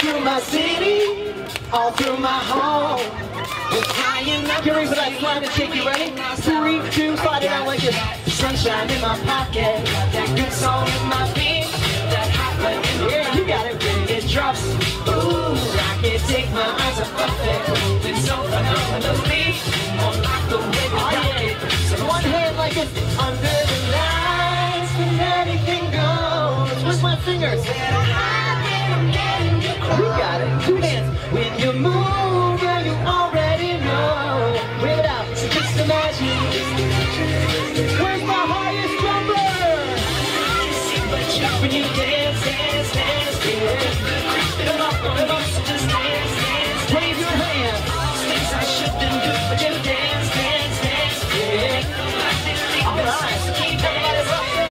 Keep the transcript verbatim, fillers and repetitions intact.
through my city, all through my home. Get ready for that slide and shake, you ready? Three, two, slide it out like this. Sunshine in my pocket, that good song in my feet, that hot blood in my yeah, you got it. It drops, ooh, I can't take my eyes off of it. It's so phenomenally, unlock the way we got it. So one hand like this, under the lights, when anything goes. With my fingers. You got it. Two hands. When you move, girl, you already know. Wave it out. So just imagine. Where's my highest number? When you dance, dance, dance, dance. Come on, come on.